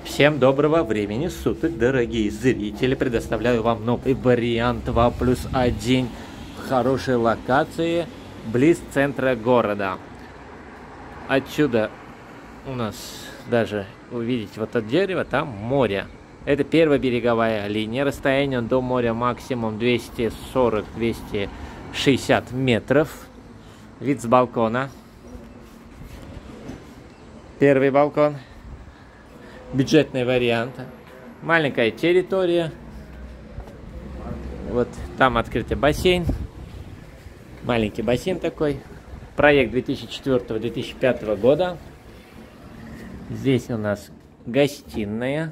Всем доброго времени суток, дорогие зрители. Предоставляю вам новый вариант 2+1 в хорошей локации, близ центра города. Отсюда у нас даже увидеть вот это дерево, там море. Это первая береговая линия. Расстояние до моря максимум 240-260 метров. Вид с балкона. Первый балкон. Бюджетный вариант. Маленькая территория. Вот там открытый бассейн. Маленький бассейн такой. Проект 2004-2005 года. Здесь у нас гостиная.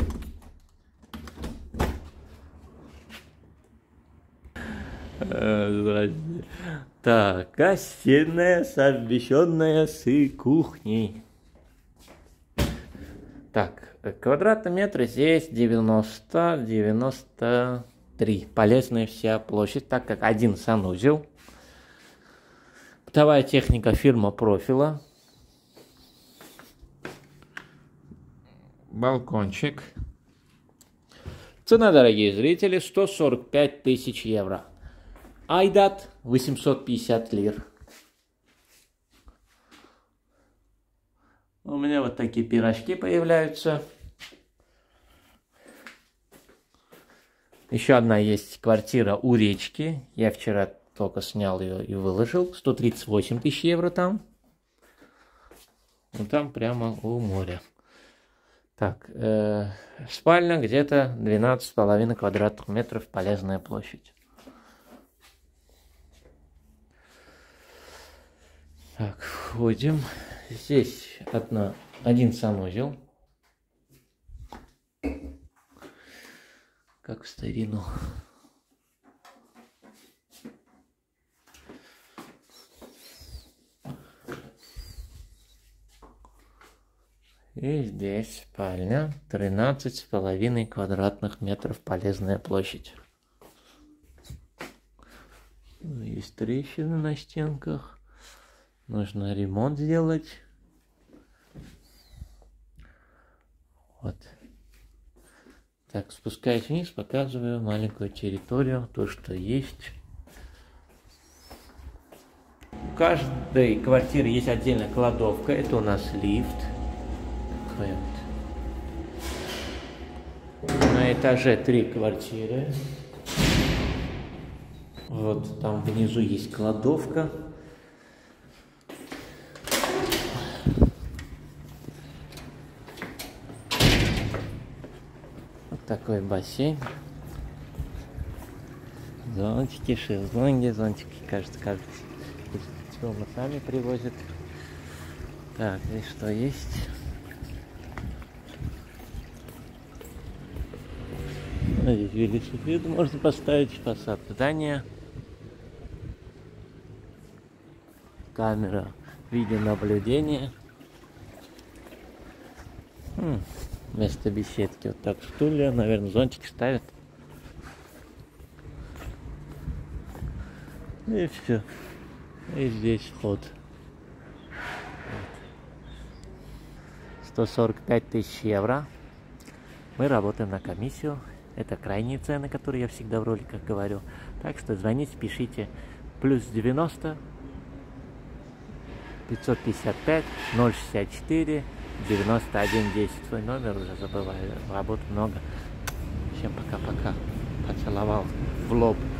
Так, гостиная, совмещенная с кухней. Так, квадратный метр здесь 90-93. Полезная вся площадь, так как один санузел. Бытовая техника фирма Профила. Балкончик. Цена, дорогие зрители, 145 тысяч евро. Айдат 850 лир. У меня вот такие пирожки появляются. Еще одна есть квартира у речки. Я вчера только снял ее и выложил. 138 тысяч евро там. Ну, там прямо у моря. Так, спальня где-то 12,5 квадратных метров. Полезная площадь. Так, входим. Здесь один санузел. Как в старину. И здесь спальня. 13,5 квадратных метров. Полезная площадь. Есть трещины на стенках. Нужно ремонт сделать. Вот. Так, спускаясь вниз, показываю маленькую территорию, то, что есть. У каждой квартиры есть отдельная кладовка. Это у нас лифт. Такой вот. На этаже 3 квартиры. Вот там внизу есть кладовка. Такой бассейн. Зонтики, шезлонги, зонтики, кажется, мы сами привозят. Так, здесь что есть? Здесь велосипед можно поставить, фасад здания. Камера видеонаблюдения. Вместо беседки вот так стулья, наверное, зонтики ставят. И все. И здесь вход. 145 тысяч евро. Мы работаем на комиссию. Это крайние цены, которые я всегда в роликах говорю. Так что звоните, пишите. +90 555 064 9110. Свой номер уже забываю. Работы много. Всем пока-пока. Поцеловал в лоб.